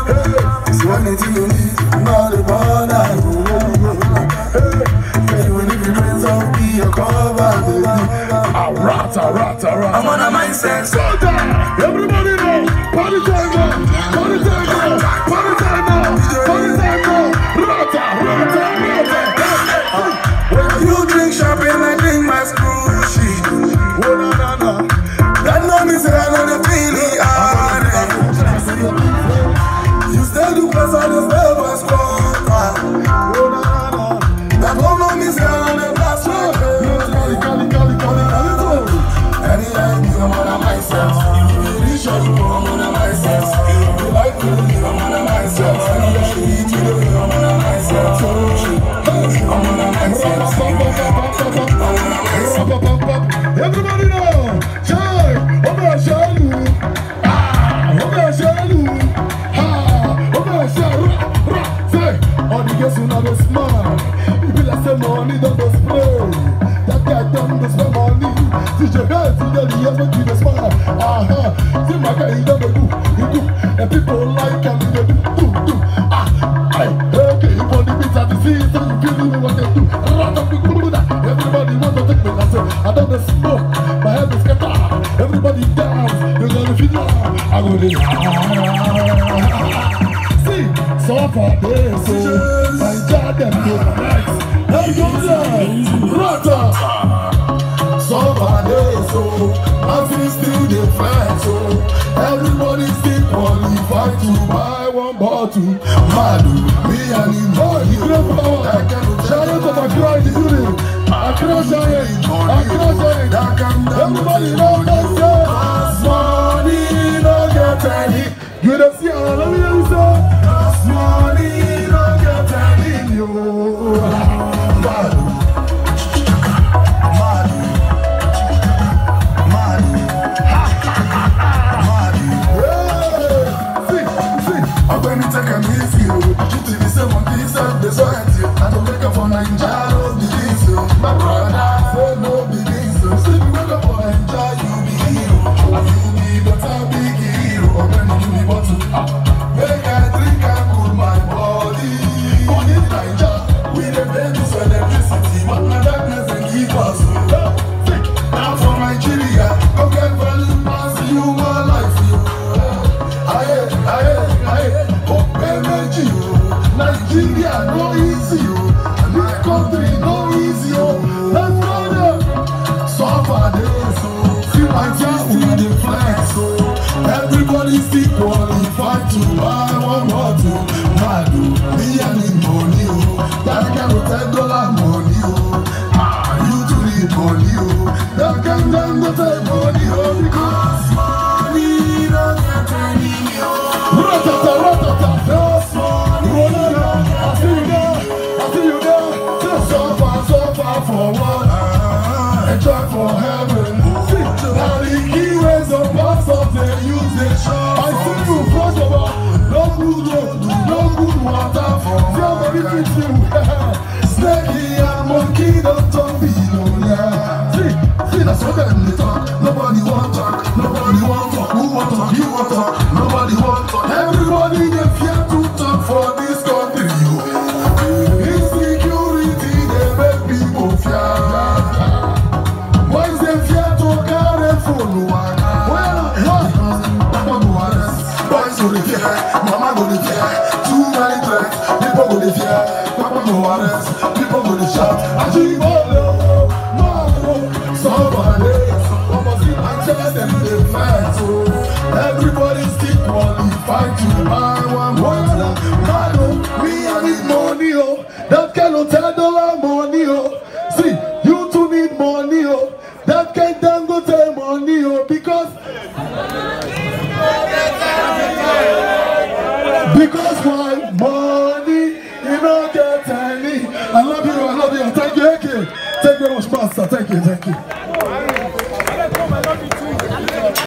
It's one thing you need, not the border. When if your friends don't be your cover, baby. Alright. I'm on a mindset. So down. Everybody know. Party time now. Party time now. Party time now. Party time now. Rata. When you drink champagne, I drink my screw shit. Oh, no. That no means that I know the feeling hard. You still do pass on the spell my squad. Oh, no. That one no means that I know the last one. Anytime I'm on a myself. You reach out, I'm on a myself. You like me, I'm on a myself. Anytime you eat, I'm on a myself. I'm on a myself. Everybody know, Jai, Oba Shalu, Oba Shalu, Oba Shalu, say, all the girls who know the smile, you be like say money don't go spray, that guy don't go spend money, see your guys, see the years make you the smile, see my guy, he don't do, and people like him, they do, okay, if on the beats at the sea, so you feel me what they do, everybody want to take me, I don't smoke, my head is scatter. Everybody dance, you gonna feel love. I go to see, so far this, my God, them good nights. Hey, go down, Rata. So far this, I feel still the fight, so everybody still qualified to buy one bottle. Madu, me and him, Great power. Shout out to my crowd, the unit. I cannot giant. Everybody know that say, money no get any. you don't see how let me hear you say, Money no get any. you. Madu, I'm going to take a miss you. You to be someone piece of the society. I don't make up for Nigeria, believe you. My brother, say no believe you. So if you wake up for enjoy, you be hero. And you be better big hero. Or when you be bottle. Make I drink and cool my body. On in Nigeria, we the pay this electricity. But my darkness and keep us. Now for Nigeria, go get value pass human life. Nigeria no easy, this country no easy. Let's go there. So far days, see my team with the flex. Everybody still qualified to buy one bottle. Madu, me and the money, that can go $10 money. You to need money, that can go take money, because money don't get any. Ratata. Enjoy for heaven. Now the key ways of pastors they use the show. I see you first of all. No good road, no good water for Somebody fix you. Snakey and monkey don't talk below. See, that's what them they talk. Nobody want talk, nobody want talk. Who want talk? You want talk. Nobody want talk. Everybody they fear to talk for this country. Insecurity they make people fear. Boys they fear to carry phone. Boys go to fear, mama go to fear. Too many threats, people go to fear. Papa go arrest, people go to shout. Ajibolo, Maro, somebody. I tell them they fight, so everybody still qualified to buy one bottle. Maro, me I need money, oh. That kind of $10 money, oh. See, you too need money, oh. That kind of take money, oh, because why money you don't get any. I love you, thank you, AK. Thank you very much, Pastor.